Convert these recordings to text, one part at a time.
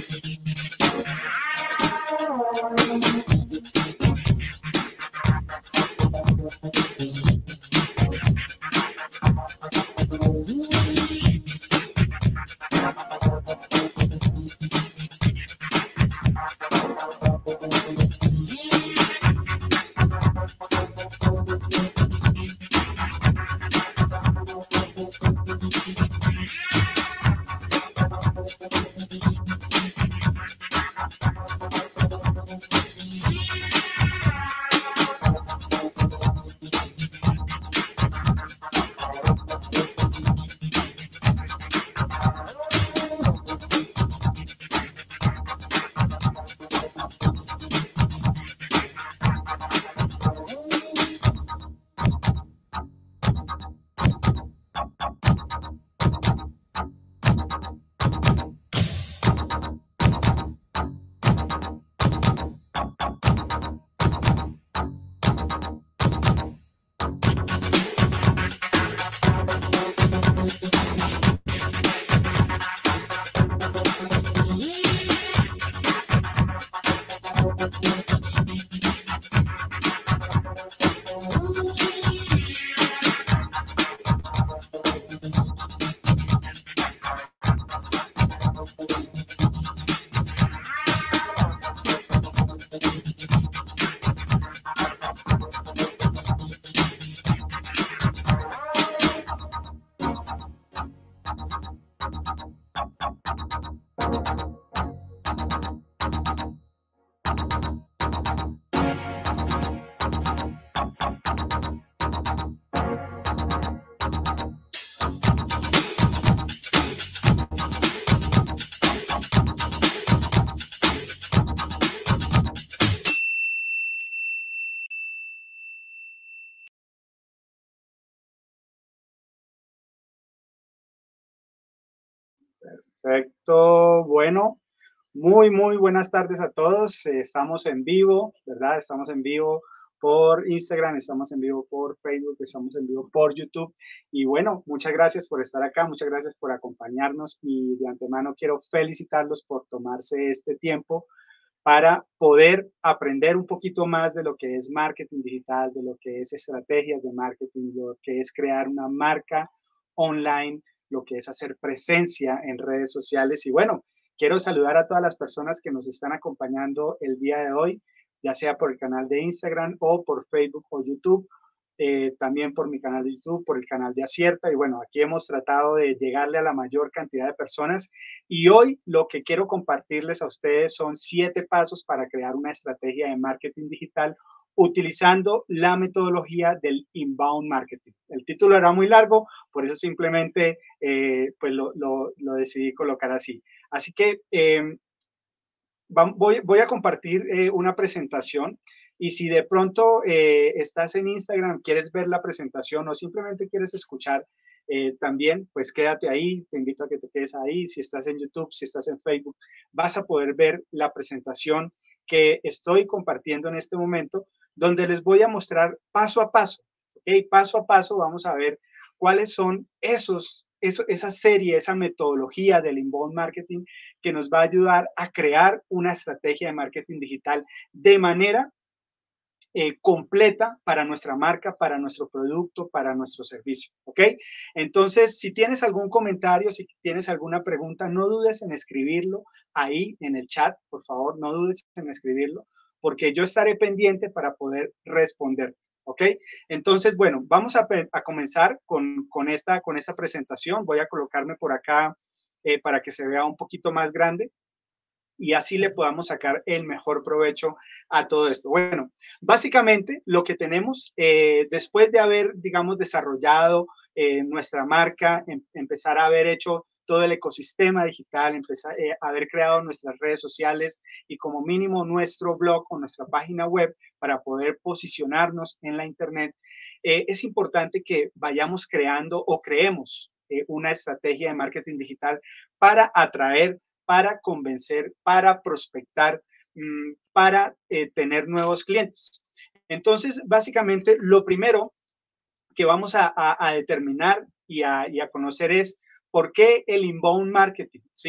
Perfecto, bueno, muy buenas tardes a todos. Estamos en vivo, ¿verdad? Estamos en vivo por Instagram, estamos en vivo por Facebook, estamos en vivo por YouTube. Y bueno, muchas gracias por estar acá, muchas gracias por acompañarnos y de antemano quiero felicitarlos por tomarse este tiempo para poder aprender un poquito más de lo que es marketing digital, de lo que es estrategias de marketing, lo que es crear una marca online, lo que es hacer presencia en redes sociales. Y bueno, quiero saludar a todas las personas que nos están acompañando el día de hoy, ya sea por el canal de Instagram o por Facebook o YouTube. También por mi canal de YouTube, por el canal de Acierta. Y bueno, aquí hemos tratado de llegarle a la mayor cantidad de personas. Y hoy lo que quiero compartirles a ustedes son 7 pasos para crear una estrategia de marketing digital utilizando la metodología del inbound marketing. El título era muy largo, por eso simplemente pues lo decidí colocar así. Así que voy a compartir una presentación y si de pronto estás en Instagram, quieres ver la presentación o simplemente quieres escuchar también, pues quédate ahí, te invito a que te quedes ahí. Si estás en YouTube, si estás en Facebook, vas a poder ver la presentación que estoy compartiendo en este momento, donde les voy a mostrar paso a paso, ¿ok? Paso a paso vamos a ver cuáles son esa serie, esa metodología del inbound marketing que nos va a ayudar a crear una estrategia de marketing digital de manera completa para nuestra marca, para nuestro producto, para nuestro servicio, ¿ok? Entonces, si tienes algún comentario, si tienes alguna pregunta, no dudes en escribirlo ahí en el chat, por favor, no dudes en escribirlo, porque yo estaré pendiente para poder responder, ¿ok? Entonces, bueno, vamos a comenzar con esta presentación. Voy a colocarme por acá para que se vea un poquito más grande y así le podamos sacar el mejor provecho a todo esto. Bueno, básicamente lo que tenemos después de haber, digamos, desarrollado nuestra marca, empezar a haber hecho todo el ecosistema digital, empezar a haber creado nuestras redes sociales y como mínimo nuestro blog o nuestra página web para poder posicionarnos en la Internet, es importante que vayamos creando o creemos una estrategia de marketing digital para atraer, para convencer, para prospectar, para tener nuevos clientes. Entonces, básicamente, lo primero que vamos a determinar y a conocer es por qué el inbound marketing, ¿sí?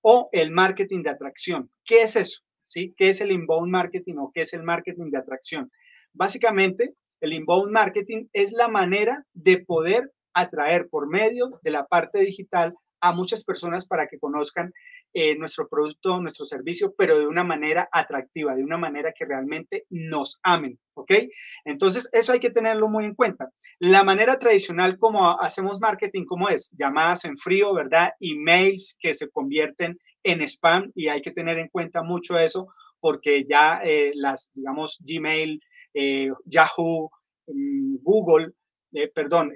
o el marketing de atracción. ¿Qué es eso? ¿Sí? ¿Qué es el inbound marketing o qué es el marketing de atracción? Básicamente, el inbound marketing es la manera de poder atraer por medio de la parte digital a muchas personas para que conozcan nuestro producto, nuestro servicio, pero de una manera atractiva, de una manera que realmente nos amen, ¿ok? Entonces, eso hay que tenerlo muy en cuenta. La manera tradicional como hacemos marketing, ¿cómo es? Llamadas en frío, ¿verdad? Emails que se convierten en spam y hay que tener en cuenta mucho eso porque ya digamos, Gmail, Yahoo, Google, perdón,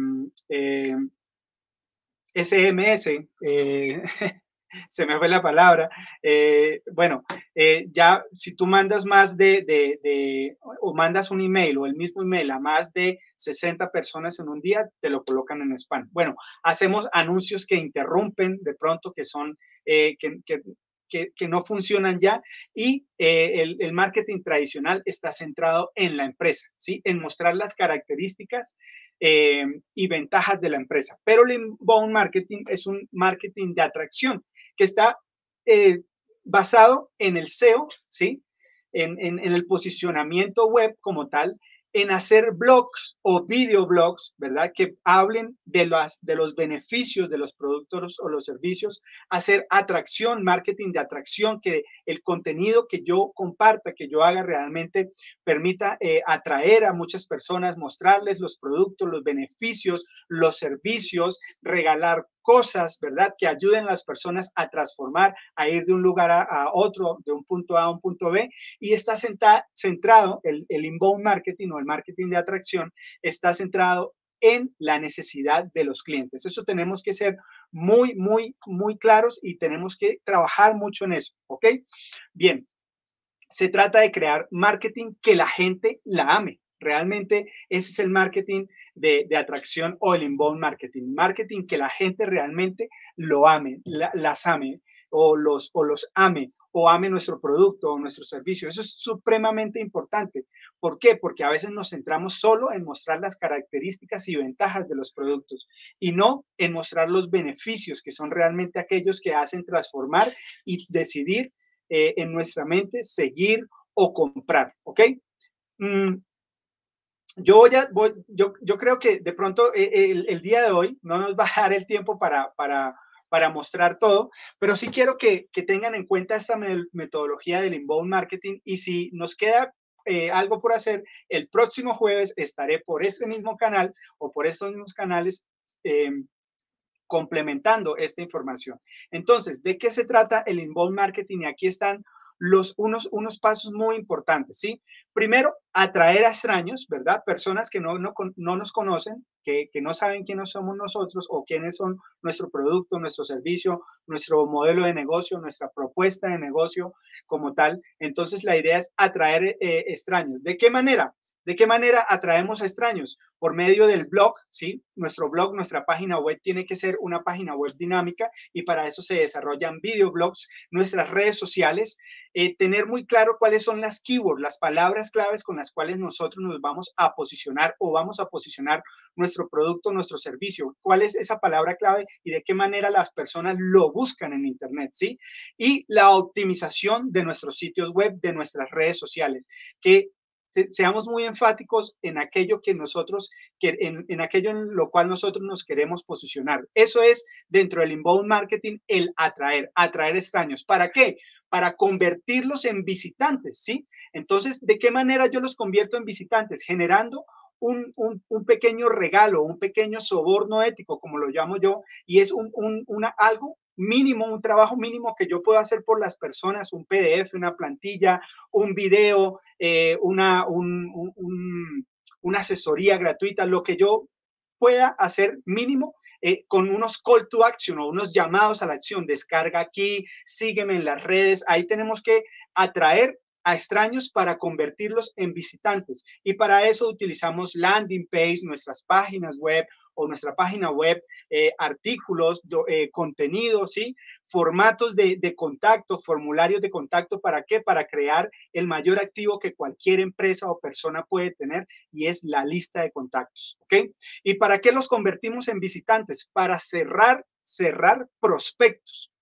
SMS, se me fue la palabra. Bueno, ya si tú mandas más o mandas un email o el mismo email a más de 60 personas en un día, te lo colocan en spam. Bueno, hacemos anuncios que interrumpen de pronto, que son, que no funcionan ya y el marketing tradicional está centrado en la empresa, ¿sí? En mostrar las características y ventajas de la empresa. Pero el inbound marketing es un marketing de atracción que está basado en el SEO, ¿sí? En el posicionamiento web como tal, en hacer blogs o videoblogs, ¿verdad? Que hablen de los beneficios de los productos o los servicios, hacer atracción, marketing de atracción, que el contenido que yo comparta, que yo haga realmente permita atraer a muchas personas, mostrarles los productos, los beneficios, los servicios, regalar cosas, ¿verdad? Que ayuden a las personas a transformar, a ir de un lugar a otro, de un punto A a un punto B, y está centrado, el inbound marketing o el marketing de atracción, está centrado en la necesidad de los clientes. Eso tenemos que ser muy, muy, muy claros y tenemos que trabajar mucho en eso, ¿ok? Bien, se trata de crear marketing que la gente la ame. Realmente ese es el marketing de atracción o el inbound marketing. Marketing que la gente realmente lo ame, las ame o los ame o ame nuestro producto o nuestro servicio. Eso es supremamente importante. ¿Por qué? Porque a veces nos centramos solo en mostrar las características y ventajas de los productos y no en mostrar los beneficios que son realmente aquellos que hacen transformar y decidir en nuestra mente seguir o comprar, ¿ok? Mm, yo creo que de pronto el día de hoy no nos va a dar el tiempo para mostrar todo, pero sí quiero que tengan en cuenta esta metodología del inbound marketing y si nos queda algo por hacer, el próximo jueves estaré por este mismo canal o por estos mismos canales eh, complementando esta información. Entonces, ¿de qué se trata el inbound marketing? Y aquí están unos pasos muy importantes, ¿sí? Primero, atraer a extraños, ¿verdad? Personas que no nos conocen, que no saben quiénes somos nosotros o quiénes son nuestro producto, nuestro servicio, nuestro modelo de negocio, nuestra propuesta de negocio como tal. Entonces, la idea es atraer extraños. ¿De qué manera? ¿De qué manera atraemos a extraños? Por medio del blog, ¿sí? Nuestro blog, nuestra página web tiene que ser una página web dinámica y para eso se desarrollan videoblogs, nuestras redes sociales, tener muy claro cuáles son las keywords, las palabras claves con las cuales nosotros nos vamos a posicionar o vamos a posicionar nuestro producto, nuestro servicio, cuál es esa palabra clave y de qué manera las personas lo buscan en Internet, ¿sí? Y la optimización de nuestros sitios web, de nuestras redes sociales, que seamos muy enfáticos en aquello que nosotros, en aquello en lo cual nosotros nos queremos posicionar. Eso es dentro del inbound marketing el atraer extraños. ¿Para qué? Para convertirlos en visitantes, ¿sí? Entonces, ¿de qué manera yo los convierto en visitantes? Generando un pequeño regalo, un pequeño soborno ético, como lo llamo yo, y es algo mínimo, un trabajo mínimo que yo puedo hacer por las personas, un PDF, una plantilla, un video, una asesoría gratuita, lo que yo pueda hacer mínimo con unos call to action o unos llamados a la acción. Descarga aquí, sígueme en las redes. Ahí tenemos que atraer a extraños para convertirlos en visitantes. Y para eso utilizamos landing page, nuestras páginas web o nuestra página web, artículos, contenidos, ¿sí? Formatos de contacto, formularios de contacto. ¿Para qué? Para crear el mayor activo que cualquier empresa o persona puede tener y es la lista de contactos, ¿ok? ¿Y para qué los convertimos en visitantes? Para cerrar prospectos.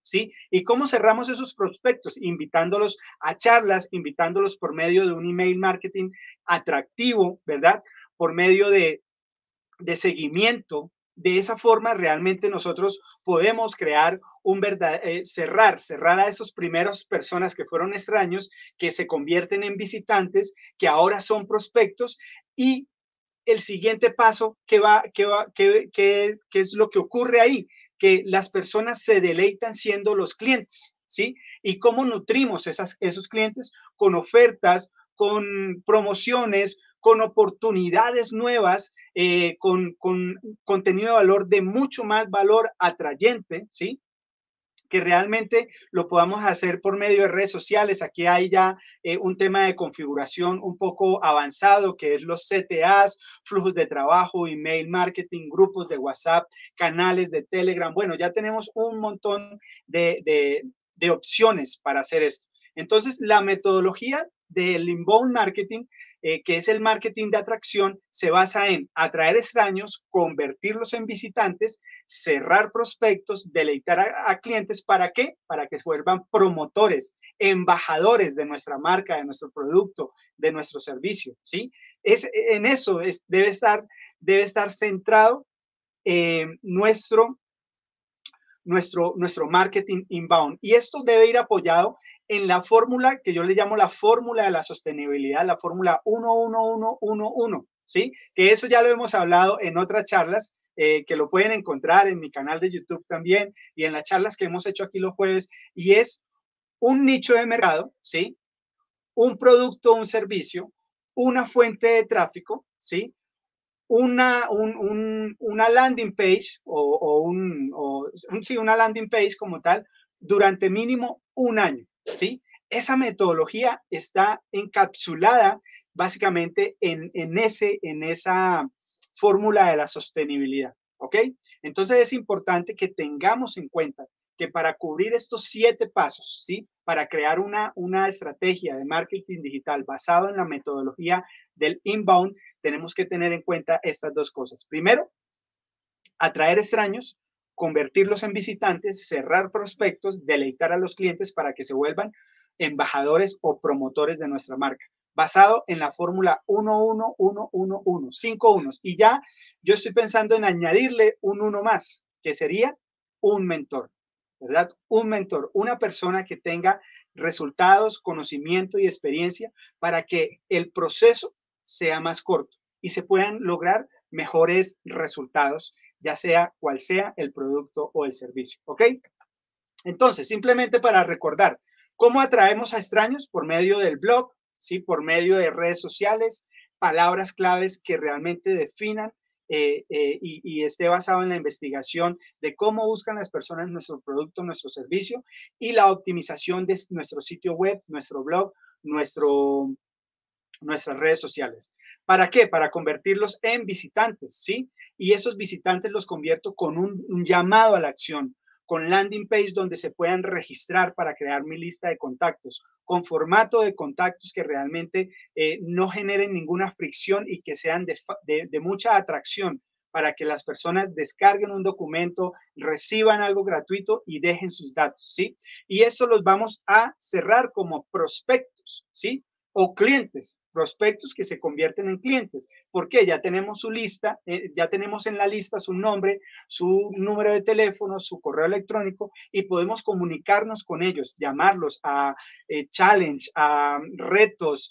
¿sí? ¿Y cómo cerramos esos prospectos? Invitándolos a charlas, invitándolos por medio de un email marketing atractivo, ¿verdad? Por medio de seguimiento. De esa forma realmente nosotros podemos crear un cerrar a esos primeros personas que fueron extraños, que se convierten en visitantes, que ahora son prospectos. Y el siguiente paso, ¿qué es lo que ocurre ahí? Que las personas se deleitan siendo los clientes, ¿sí? ¿Y cómo nutrimos esos clientes? Con ofertas, con promociones, con oportunidades nuevas, con contenido de valor de mucho más valor atrayente, ¿sí? Que realmente lo podamos hacer por medio de redes sociales. Aquí hay ya un tema de configuración un poco avanzado, que es los CTAs, flujos de trabajo, email marketing, grupos de WhatsApp, canales de Telegram. Bueno, ya tenemos un montón de opciones para hacer esto. Entonces, la metodología del inbound marketing, que es el marketing de atracción, se basa en atraer extraños, convertirlos en visitantes, cerrar prospectos, deleitar a clientes. ¿Para qué? Para que se vuelvan promotores, embajadores de nuestra marca, de nuestro producto, de nuestro servicio, ¿sí? En eso debe estar centrado nuestro marketing inbound. Y esto debe ir apoyado en la fórmula que yo le llamo la fórmula de la sostenibilidad, la fórmula 1-1-1-1-1, ¿sí? Que eso ya lo hemos hablado en otras charlas, que lo pueden encontrar en mi canal de YouTube también y en las charlas que hemos hecho aquí los jueves, y es un nicho de mercado, ¿sí? Un producto o un servicio, una fuente de tráfico, ¿sí? Una landing page sí, una landing page como tal durante mínimo un año, ¿sí? Esa metodología está encapsulada básicamente en esa fórmula de la sostenibilidad, ¿ok? Entonces es importante que tengamos en cuenta que para cubrir estos 7 pasos, ¿sí? Para crear una estrategia de marketing digital basado en la metodología del inbound, tenemos que tener en cuenta estas dos cosas. Primero, atraer extraños, convertirlos en visitantes, cerrar prospectos, deleitar a los clientes para que se vuelvan embajadores o promotores de nuestra marca, basado en la fórmula 1-1-1-1-1, 5 unos. Y ya yo estoy pensando en añadirle un uno más, que sería un mentor, ¿verdad? Un mentor, una persona que tenga resultados, conocimiento y experiencia para que el proceso sea más corto y se puedan lograr mejores resultados, ya sea cual sea el producto o el servicio. ¿Ok? Entonces, simplemente para recordar, ¿cómo atraemos a extraños? Por medio del blog, ¿sí? Por medio de redes sociales, palabras claves que realmente definan y esté basado en la investigación de cómo buscan las personas nuestro producto, nuestro servicio, y la optimización de nuestro sitio web, nuestro blog, nuestras redes sociales. ¿Para qué? Para convertirlos en visitantes, ¿sí? Y esos visitantes los convierto con un llamado a la acción, con landing page donde se puedan registrar para crear mi lista de contactos, con formato de contactos que realmente no generen ninguna fricción y que sean de mucha atracción para que las personas descarguen un documento, reciban algo gratuito y dejen sus datos, ¿sí? Y esto los vamos a cerrar como prospectos, ¿sí? O clientes, prospectos que se convierten en clientes. ¿Por qué? Ya tenemos su lista, ya tenemos en la lista su nombre, su número de teléfono, su correo electrónico y podemos comunicarnos con ellos, llamarlos a challenge, a retos,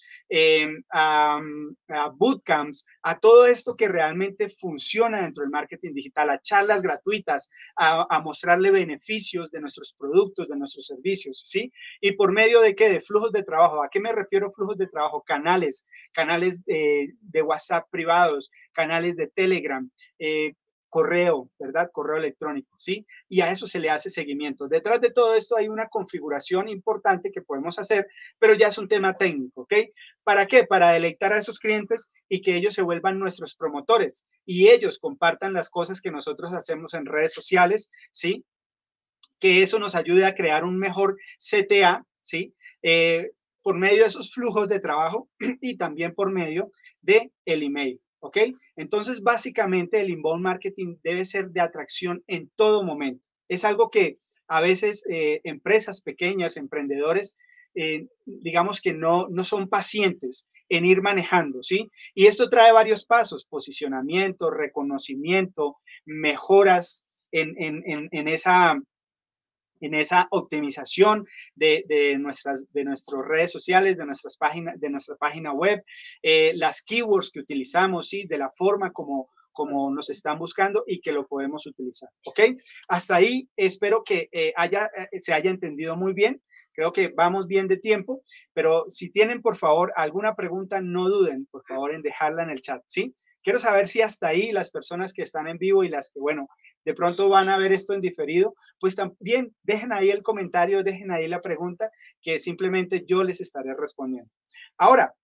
a bootcamps, a todo esto que realmente funciona dentro del marketing digital, a charlas gratuitas, a mostrarle beneficios de nuestros productos, de nuestros servicios, ¿sí? ¿Y por medio de qué? De flujos de trabajo. ¿A qué me refiero flujos de trabajo? Canales de WhatsApp privados, canales de Telegram, correo, ¿verdad? Correo electrónico, ¿sí? Y a eso se le hace seguimiento. Detrás de todo esto hay una configuración importante que podemos hacer, pero ya es un tema técnico, ¿ok? ¿Para qué? Para deleitar a esos clientes y que ellos se vuelvan nuestros promotores y ellos compartan las cosas que nosotros hacemos en redes sociales, ¿sí? Que eso nos ayude a crear un mejor CTA, ¿sí? Por medio de esos flujos de trabajo y también por medio de el email, ¿ok? Entonces, básicamente el inbound marketing debe ser de atracción en todo momento. Es algo que a veces empresas pequeñas, emprendedores, digamos que no son pacientes en ir manejando, ¿sí? Y esto trae varios pasos: posicionamiento, reconocimiento, mejoras en esa optimización de nuestras redes sociales, de nuestra página web, las keywords que utilizamos, ¿sí? De la forma como nos están buscando y que lo podemos utilizar, ¿ok? Hasta ahí espero que se haya entendido muy bien. Creo que vamos bien de tiempo, pero si tienen, por favor, alguna pregunta, no duden, por favor, en dejarla en el chat, ¿sí? Quiero saber si hasta ahí las personas que están en vivo y las que, bueno, de pronto van a ver esto en diferido, pues también dejen ahí el comentario, dejen ahí la pregunta, que simplemente yo les estaré respondiendo. Ahora,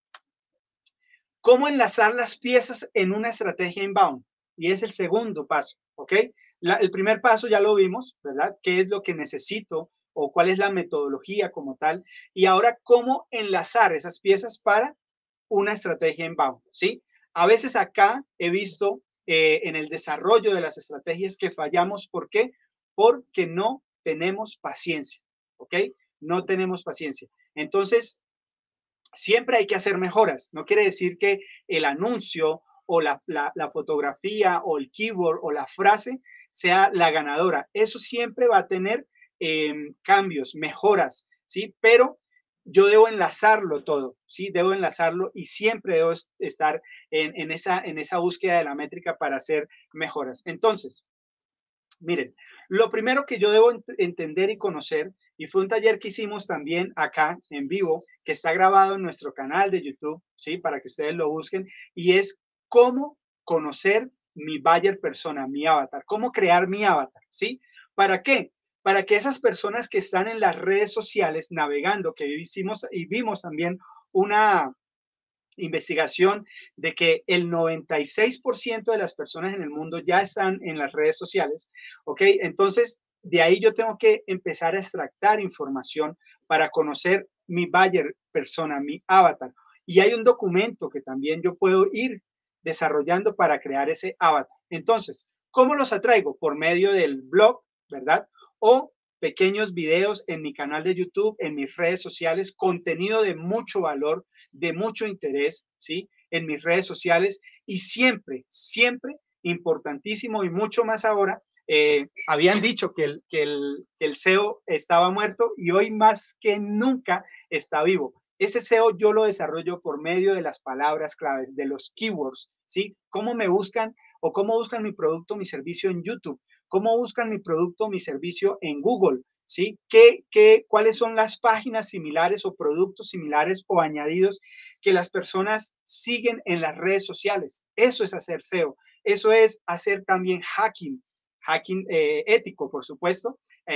¿cómo enlazar las piezas en una estrategia inbound? Y es el segundo paso, ¿ok? El primer paso ya lo vimos, ¿verdad? ¿Qué es lo que necesito o cuál es la metodología como tal? Y ahora, ¿cómo enlazar esas piezas para una estrategia inbound? ¿Sí? A veces acá he visto en el desarrollo de las estrategias que fallamos. ¿Por qué? Porque no tenemos paciencia, ¿ok? No tenemos paciencia. Entonces, siempre hay que hacer mejoras. No quiere decir que el anuncio o la fotografía o el keyword o la frase sea la ganadora. Eso siempre va a tener cambios, mejoras, ¿sí? Pero yo debo enlazarlo todo, ¿sí? Debo enlazarlo y siempre debo estar en esa búsqueda de la métrica para hacer mejoras. Entonces, miren, lo primero que yo debo entender y conocer, y fue un taller que hicimos también acá en vivo, que está grabado en nuestro canal de YouTube, ¿sí? Para que ustedes lo busquen, y es cómo conocer mi buyer persona, mi avatar, cómo crear mi avatar, ¿sí? ¿Para qué? Para que esas personas que están en las redes sociales navegando, que hicimos y vimos también una investigación de que el 96% de las personas en el mundo ya están en las redes sociales, ¿ok? Entonces, de ahí yo tengo que empezar a extractar información para conocer mi buyer persona, mi avatar. Y hay un documento que también yo puedo ir desarrollando para crear ese avatar. Entonces, ¿cómo los atraigo? Por medio del blog, ¿verdad? O pequeños videos en mi canal de YouTube, en mis redes sociales, contenido de mucho valor, de mucho interés, ¿sí? En mis redes sociales y siempre, siempre, importantísimo y mucho más ahora, habían dicho que el SEO estaba muerto y hoy más que nunca está vivo. Ese SEO yo lo desarrollo por medio de las palabras claves, de los keywords, ¿sí? ¿Cómo me buscan o cómo buscan mi producto, mi servicio en YouTube? ¿Cómo buscan mi producto, mi servicio en Google? ¿Sí? ¿Cuáles son las páginas similares o productos similares o añadidos que las personas siguen en las redes sociales? Eso es hacer SEO. Eso es hacer también hacking ético, por supuesto,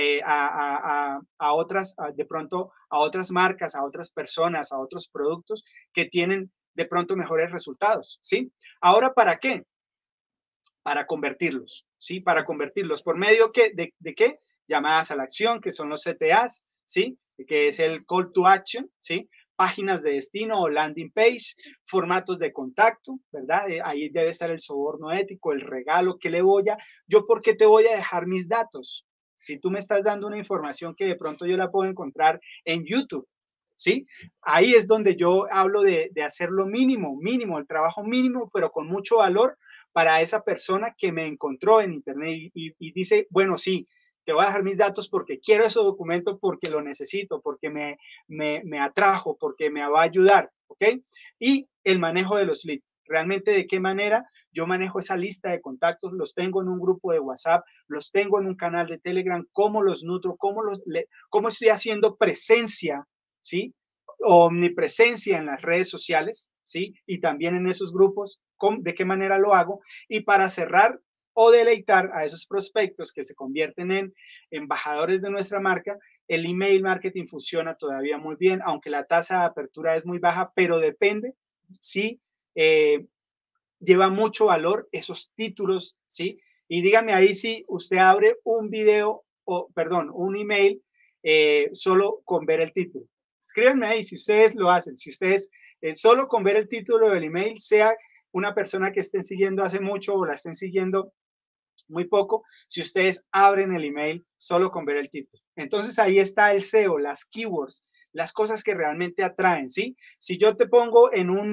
a otras, de pronto, a otras marcas, a otras personas, a otros productos que tienen de pronto mejores resultados, ¿sí? Ahora, ¿para qué? Para convertirlos, ¿sí? Para convertirlos. ¿Por medio de qué? Llamadas a la acción, que son los CTAs, ¿sí? Que es el call to action, ¿sí? Páginas de destino o landing page, formatos de contacto, ¿verdad? Ahí debe estar el soborno ético, el regalo, ¿qué le voy a? ¿Yo por qué te voy a dejar mis datos? Si tú me estás dando una información que de pronto yo la puedo encontrar en YouTube, ¿sí? Ahí es donde yo hablo de hacer lo mínimo, mínimo, el trabajo mínimo, pero con mucho valor para esa persona que me encontró en Internet y dice, bueno, sí, te voy a dejar mis datos porque quiero ese documento, porque lo necesito, porque me atrajo, porque me va a ayudar, ¿ok? Y el manejo de los leads. Realmente, ¿de qué manera yo manejo esa lista de contactos? Los tengo en un grupo de WhatsApp, los tengo en un canal de Telegram, ¿cómo los nutro? ¿Cómo estoy haciendo presencia, ¿sí? Omnipresencia en las redes sociales, ¿sí? Y también en esos grupos, ¿de qué manera lo hago? Y para cerrar o deleitar a esos prospectos que se convierten en embajadores de nuestra marca, el email marketing funciona todavía muy bien, aunque la tasa de apertura es muy baja, pero depende si lleva mucho valor esos títulos, ¿sí? Y dígame ahí si usted abre un video, o perdón, un email solo con ver el título. Escríbanme ahí si ustedes lo hacen, si ustedes solo con ver el título del email, sea una persona que estén siguiendo hace mucho o la estén siguiendo muy poco, si ustedes abren el email solo con ver el título. Entonces ahí está el SEO, las keywords, las cosas que realmente atraen, ¿sí? Si yo te pongo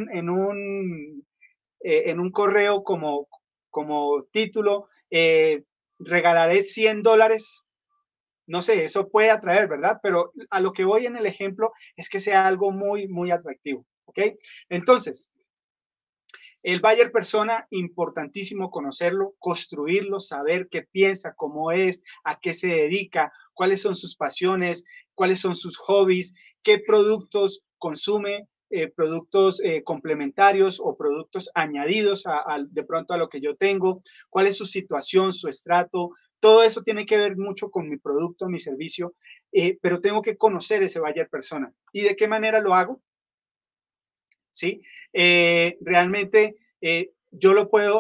en un correo como título, regalaré $100, no sé, eso puede atraer, ¿verdad? Pero a lo que voy en el ejemplo es que sea algo muy, muy atractivo, ¿ok? Entonces, el buyer persona, importantísimo conocerlo, construirlo, saber qué piensa, cómo es, a qué se dedica, cuáles son sus pasiones, cuáles son sus hobbies, qué productos consume, productos complementarios o productos añadidos de pronto a lo que yo tengo, cuál es su situación, su estrato. Todo eso tiene que ver mucho con mi producto, mi servicio, pero tengo que conocer ese buyer persona. ¿Y de qué manera lo hago? ¿Sí? Realmente yo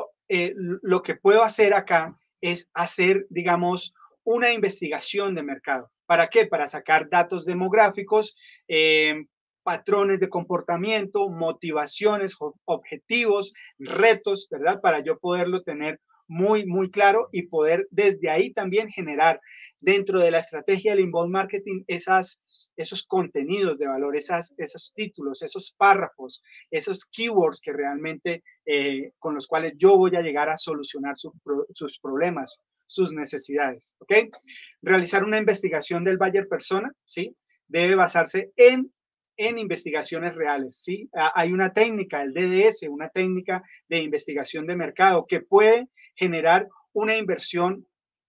lo que puedo hacer acá es hacer, digamos, una investigación de mercado. ¿Para qué? Para sacar datos demográficos, patrones de comportamiento, motivaciones, objetivos, retos, ¿verdad? Para yo poderlo tener muy, muy claro y poder desde ahí también generar dentro de la estrategia del inbound marketing esos contenidos de valor, esos títulos, esos párrafos, esos keywords que realmente con los cuales yo voy a llegar a solucionar sus problemas, sus necesidades, ¿ok? Realizar una investigación del buyer persona, ¿sí? Debe basarse en investigaciones reales, ¿sí? Hay una técnica, el DDS, una técnica de investigación de mercado que puede generar una inversión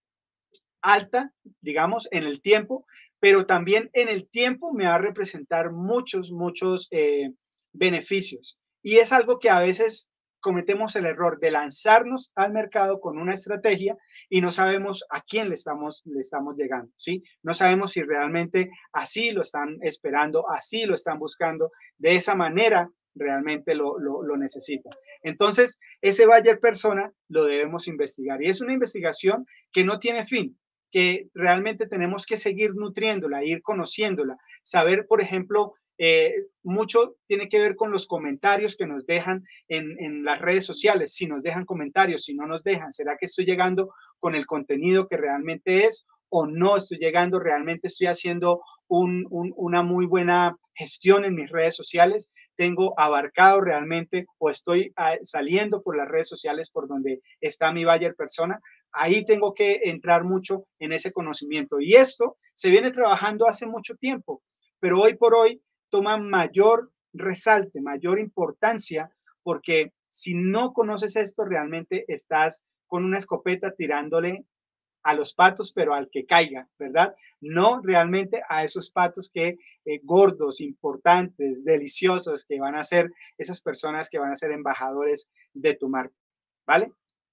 alta, digamos, en el tiempo, pero también en el tiempo me va a representar muchos beneficios. Y es algo que a veces cometemos el error de lanzarnos al mercado con una estrategia y no sabemos a quién le estamos llegando, ¿sí? No sabemos si realmente así lo están esperando, así lo están buscando, de esa manera realmente lo necesitan. Entonces, ese buyer persona lo debemos investigar y es una investigación que no tiene fin, que realmente tenemos que seguir nutriéndola, ir conociéndola, saber, por ejemplo, mucho tiene que ver con los comentarios que nos dejan en las redes sociales, si nos dejan comentarios, si no nos dejan, ¿será que estoy llegando con el contenido que realmente es o no estoy llegando, realmente estoy haciendo una muy buena gestión en mis redes sociales? ¿Tengo abarcado realmente o estoy saliendo por las redes sociales por donde está mi buyer persona? Ahí tengo que entrar mucho en ese conocimiento. Y esto se viene trabajando hace mucho tiempo, pero hoy por hoy toma mayor resalte, mayor importancia, porque si no conoces esto, realmente estás con una escopeta tirándole a los patos, pero al que caiga, ¿verdad? No realmente a esos patos que gordos, importantes, deliciosos, que van a ser esas personas que van a ser embajadores de tu marca, ¿vale?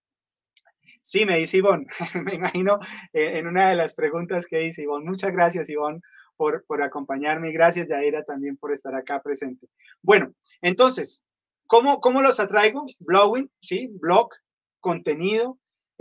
Sí, me dice Ivonne, me imagino en una de las preguntas que dice Ivonne. Muchas gracias, Ivonne, por acompañarme y gracias, Yaira, también por estar acá presente. Bueno, entonces, ¿cómo los atraigo? Blogging, ¿sí? Blog, contenido,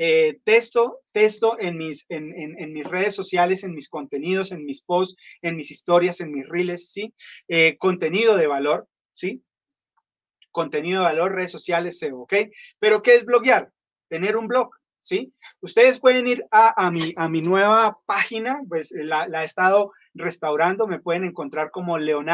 texto en mis redes sociales, en mis contenidos, en mis posts, en mis historias, en mis reels, ¿sí? Contenido de valor, ¿sí? Contenido de valor, redes sociales, SEO, ¿ok? Pero ¿qué es bloguear? Tener un blog, ¿sí? Ustedes pueden ir a mi nueva página, pues la he estado restaurando, me pueden encontrar como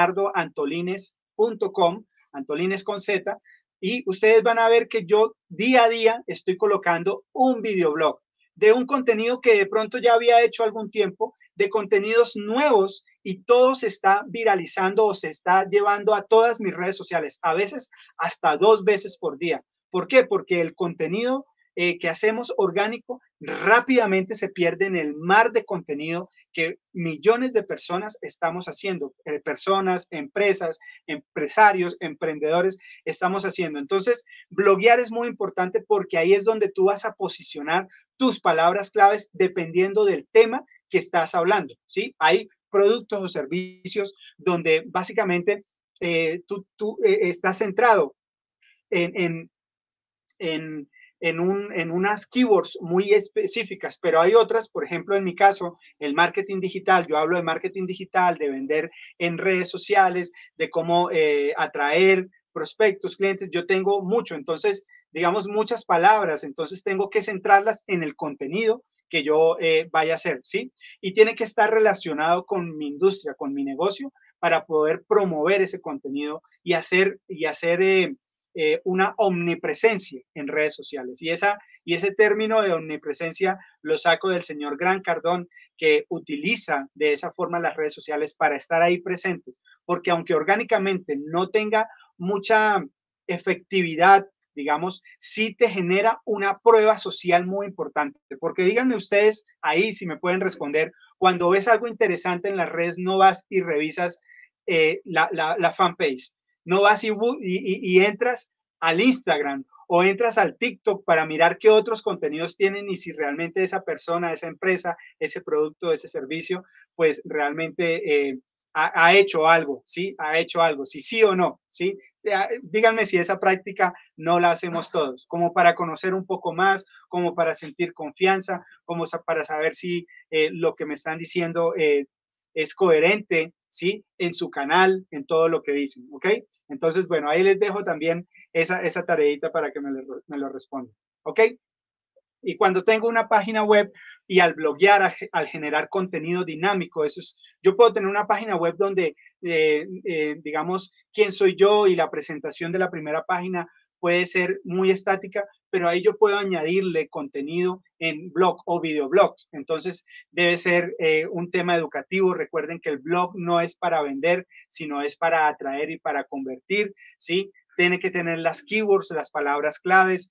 leonardoantolines.com, Antolines con Z, y ustedes van a ver que yo día a día estoy colocando un videoblog de un contenido que de pronto ya había hecho algún tiempo, de contenidos nuevos y todo se está viralizando o se está llevando a todas mis redes sociales, a veces hasta 2 veces por día. ¿Por qué? Porque el contenido que hacemos orgánico rápidamente se pierde en el mar de contenido que millones de personas estamos haciendo, personas, empresas, empresarios, emprendedores estamos haciendo. Entonces, bloguear es muy importante porque ahí es donde tú vas a posicionar tus palabras claves dependiendo del tema que estás hablando, ¿sí? Hay productos o servicios donde básicamente tú estás centrado en, en, en unas keywords muy específicas, pero hay otras, por ejemplo, en mi caso, el marketing digital, yo hablo de marketing digital, de vender en redes sociales, de cómo atraer prospectos, clientes, yo tengo mucho, entonces, digamos, muchas palabras, entonces tengo que centrarlas en el contenido que yo vaya a hacer, ¿sí? Y tiene que estar relacionado con mi industria, con mi negocio, para poder promover ese contenido y hacer una omnipresencia en redes sociales. Y ese término de omnipresencia lo saco del señor Grant Cardone, que utiliza de esa forma las redes sociales para estar ahí presentes, porque aunque orgánicamente no tenga mucha efectividad, digamos, sí te genera una prueba social muy importante, porque díganme ustedes ahí si me pueden responder, cuando ves algo interesante en las redes, no vas y revisas la fanpage, no vas y entras al Instagram o entras al TikTok para mirar qué otros contenidos tienen y si realmente esa persona, esa empresa, ese producto, ese servicio, pues realmente ha hecho algo, ¿sí? Ha hecho algo, si sí o no, ¿sí? Díganme si esa práctica no la hacemos todos, como para conocer un poco más, como para sentir confianza, como para saber si lo que me están diciendo es coherente, ¿sí? En su canal, en todo lo que dicen, ¿ok? Entonces, bueno, ahí les dejo también esa tareita para que me lo respondan, ¿ok? Y cuando tengo una página web y al bloguear, al generar contenido dinámico, yo puedo tener una página web donde, digamos, quién soy yo y la presentación de la primera página puede ser muy estática, pero ahí yo puedo añadirle contenido en blog o videoblogs. Entonces, debe ser un tema educativo. Recuerden que el blog no es para vender, sino es para atraer y para convertir, ¿sí? Tiene que tener las keywords, las palabras claves.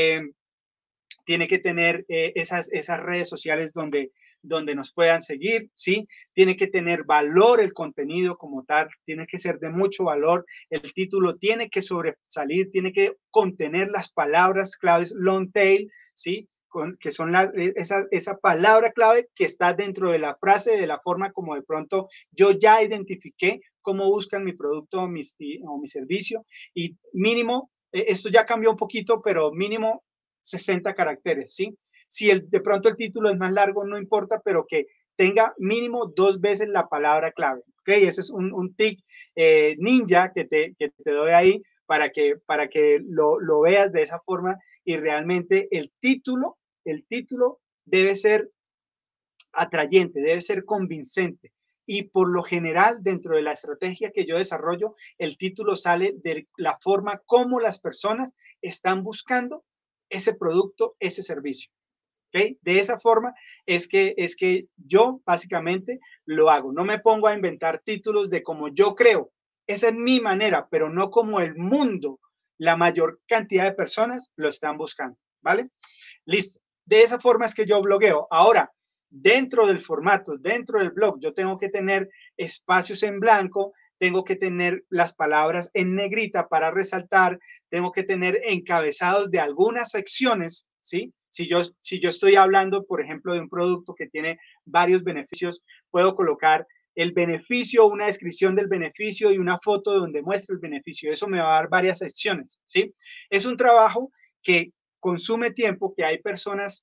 Tiene que tener esas redes sociales donde nos puedan seguir, ¿sí? Tiene que tener valor el contenido como tal, tiene que ser de mucho valor, el título tiene que sobresalir, tiene que contener las palabras claves long tail, ¿sí? Que son esa palabra clave que está dentro de la frase, de la forma como de pronto yo ya identifiqué cómo buscan mi producto o mi servicio y mínimo, esto ya cambió un poquito, pero mínimo 60 caracteres, ¿sí? Si de pronto el título es más largo, no importa, pero que tenga mínimo 2 veces la palabra clave, ¿ok? Ese es un tic ninja que te doy ahí para que lo veas de esa forma y realmente el título debe ser atrayente, debe ser convincente. Y por lo general, dentro de la estrategia que yo desarrollo, el título sale de la forma como las personas están buscando ese producto, ese servicio. ¿Okay? De esa forma es que yo básicamente lo hago. No me pongo a inventar títulos de como yo creo. Esa es mi manera, pero no como el mundo, la mayor cantidad de personas lo están buscando. ¿Vale? Listo. De esa forma es que yo blogueo. Ahora, dentro del formato, dentro del blog, yo tengo que tener espacios en blanco, tengo que tener las palabras en negrita para resaltar, tengo que tener encabezados de algunas secciones, ¿sí? Si yo estoy hablando, por ejemplo, de un producto que tiene varios beneficios, puedo colocar el beneficio, una descripción del beneficio y una foto donde muestra el beneficio. Eso me va a dar varias secciones, ¿sí? Es un trabajo que consume tiempo, que hay personas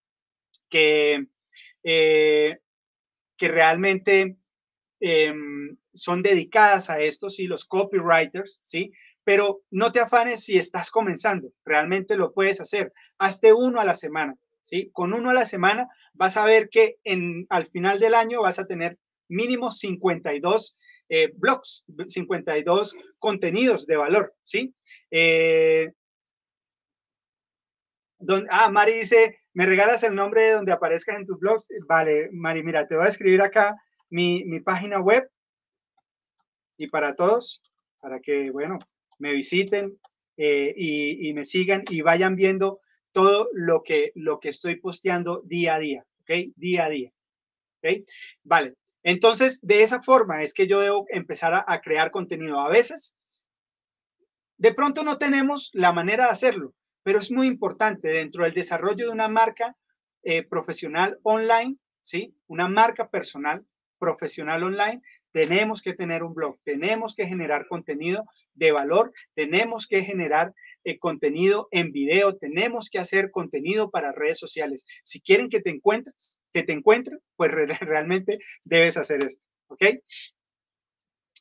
que, eh, que realmente son dedicadas a esto, sí, los copywriters, sí, pero no te afanes si estás comenzando, realmente lo puedes hacer. Hazte uno a la semana, sí, con uno a la semana vas a ver que al final del año vas a tener mínimo 52 blogs, 52 contenidos de valor, ¿sí? Mari dice, ¿me regalas el nombre de donde aparezcas en tus blogs? Vale, Mari, mira, te voy a escribir acá mi página web y para todos, para que, bueno, me visiten y me sigan y vayan viendo todo lo que estoy posteando día a día, ¿ok? Día a día, ¿ok? Vale, entonces de esa forma es que yo debo empezar a crear contenido. A veces de pronto no tenemos la manera de hacerlo, pero es muy importante dentro del desarrollo de una marca profesional online, ¿sí? Una marca personal profesional online, tenemos que tener un blog, tenemos que generar contenido de valor, tenemos que generar contenido en video, tenemos que hacer contenido para redes sociales. Si quieren que te encuentren, pues realmente debes hacer esto, ¿ok?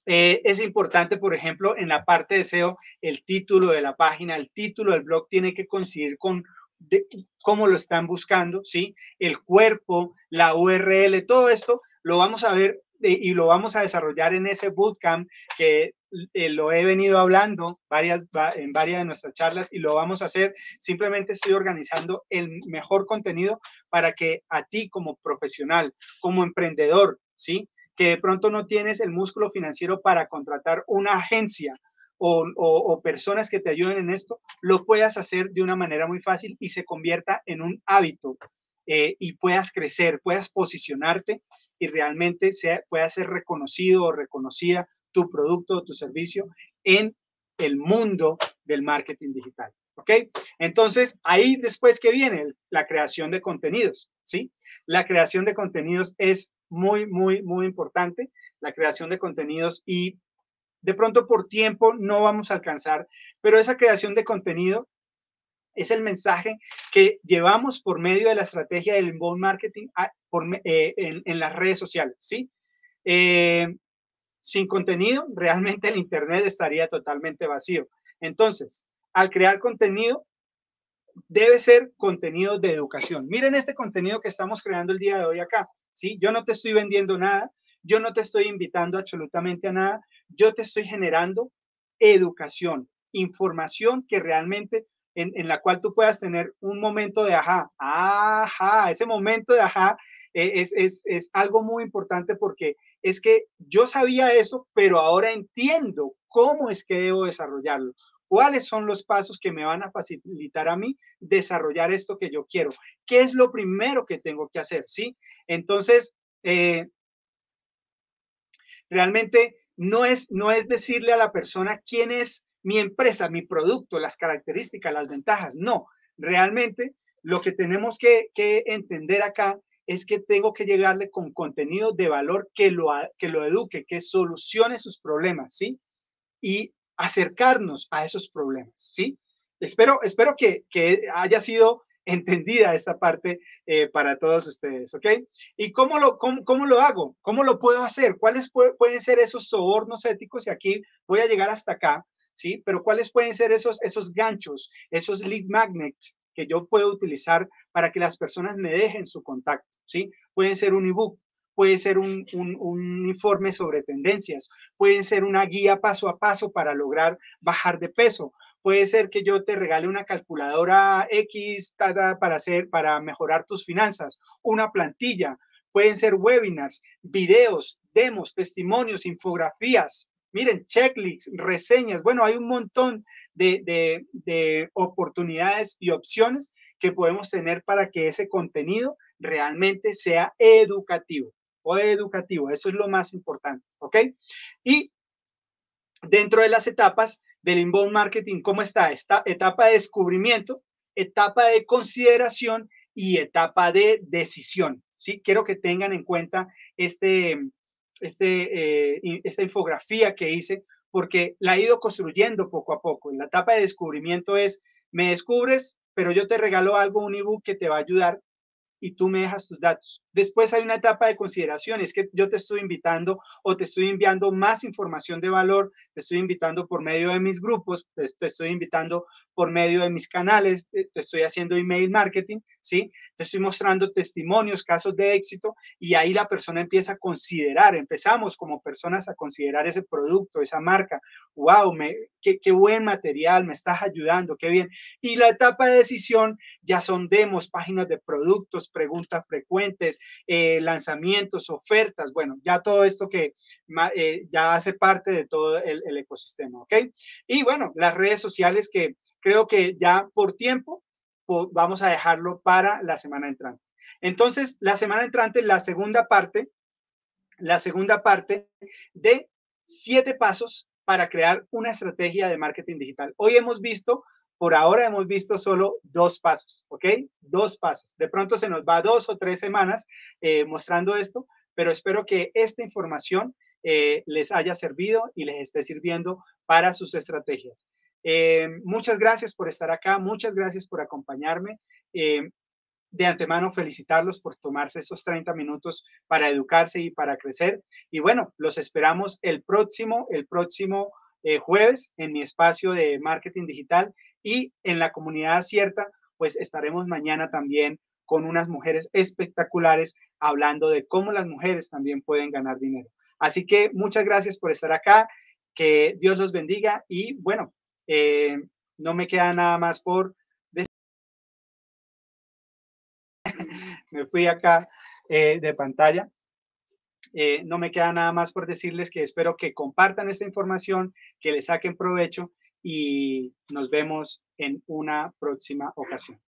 Es importante, por ejemplo, en la parte de SEO, el título de la página, el título del blog tiene que coincidir con cómo lo están buscando, ¿sí? El cuerpo, la URL, todo esto lo vamos a ver y lo vamos a desarrollar en ese bootcamp que lo he venido hablando en varias de nuestras charlas y lo vamos a hacer. Simplemente estoy organizando el mejor contenido para que a ti como profesional, como emprendedor, ¿sí? Que de pronto no tienes el músculo financiero para contratar una agencia o personas que te ayuden en esto, lo puedas hacer de una manera muy fácil y se convierta en un hábito y puedas crecer, puedas posicionarte y realmente pueda ser reconocido o reconocida tu producto o tu servicio en el mundo del marketing digital. ¿Ok? Entonces, ahí después que viene la creación de contenidos, ¿sí? La creación de contenidos es muy, muy, muy importante, la creación de contenidos y de pronto por tiempo no vamos a alcanzar, pero esa creación de contenido es el mensaje que llevamos por medio de la estrategia del inbound marketing en las redes sociales, ¿sí? Sin contenido, realmente el Internet estaría totalmente vacío. Entonces, al crear contenido, debe ser contenido de educación. Miren este contenido que estamos creando el día de hoy acá, ¿sí? Yo no te estoy vendiendo nada, yo no te estoy invitando absolutamente a nada, yo te estoy generando educación, información que realmente en la cual tú puedas tener un momento de ese momento de ajá es algo muy importante porque es que yo sabía eso, pero ahora entiendo cómo es que debo desarrollarlo, cuáles son los pasos que me van a facilitar a mí desarrollar esto que yo quiero. ¿Qué es lo primero que tengo que hacer? ¿Sí? Entonces, realmente no es decirle a la persona quién es mi empresa, mi producto, las características, las ventajas. No, realmente lo que tenemos que entender acá es que tengo que llegarle con contenido de valor que lo eduque, que solucione sus problemas, ¿sí? Y acercarnos a esos problemas, ¿sí? Espero que haya sido entendida esta parte para todos ustedes, ¿ok? ¿Y cómo lo hago? ¿Cómo lo puedo hacer? ¿Cuáles pueden ser esos sobornos éticos? Y aquí voy a llegar hasta acá, ¿sí? Pero ¿cuáles pueden ser esos ganchos, esos lead magnets que yo puedo utilizar para que las personas me dejen su contacto, ¿sí? Pueden ser un ebook, puede ser un informe sobre tendencias, pueden ser una guía paso a paso para lograr bajar de peso, puede ser que yo te regale una calculadora X para mejorar tus finanzas, una plantilla, pueden ser webinars, videos, demos, testimonios, infografías, miren, checklists, reseñas, bueno, hay un montón de oportunidades y opciones que podemos tener para que ese contenido realmente sea educativo o educativo. Eso es lo más importante, ¿ok? Y dentro de las etapas del inbound marketing, ¿cómo está? Esta etapa de descubrimiento, etapa de consideración y etapa de decisión, ¿sí? Quiero que tengan en cuenta esta infografía que hice porque la he ido construyendo poco a poco. En la etapa de descubrimiento es, me descubres, pero yo te regalo algo, un ebook que te va a ayudar y tú me dejas tus datos. Después hay una etapa de consideración, es que yo te estoy invitando o te estoy enviando más información de valor, te estoy invitando por medio de mis grupos, te estoy invitando por medio de mis canales, te estoy haciendo email marketing, ¿sí? Te estoy mostrando testimonios, casos de éxito y ahí la persona empieza a considerar, empezamos como personas a considerar ese producto, esa marca. Wow, qué buen material, me estás ayudando, qué bien. Y la etapa de decisión ya son demos, páginas de productos, preguntas frecuentes, lanzamientos, ofertas, bueno, ya todo esto que ya hace parte de todo el ecosistema, ¿ok? Y bueno, las redes sociales que creo que ya por tiempo vamos a dejarlo para la semana entrante. Entonces, la semana entrante, la segunda parte de 7 pasos para crear una estrategia de marketing digital. Hoy por ahora hemos visto solo 2 pasos, ¿ok? 2 pasos. De pronto se nos va 2 o 3 semanas mostrando esto, pero espero que esta información les haya servido y les esté sirviendo para sus estrategias. Muchas gracias por estar acá, muchas gracias por acompañarme. de antemano felicitarlos por tomarse estos 30 minutos para educarse y para crecer. Y bueno, los esperamos el próximo jueves en mi espacio de marketing digital y en la comunidad cierta, pues estaremos mañana también con unas mujeres espectaculares hablando de cómo las mujeres también pueden ganar dinero. Así que muchas gracias por estar acá, que Dios los bendiga y bueno, no me queda nada más por me fui acá de pantalla. No me queda nada más por decirles que espero que compartan esta información, que le saquen provecho y nos vemos en una próxima ocasión.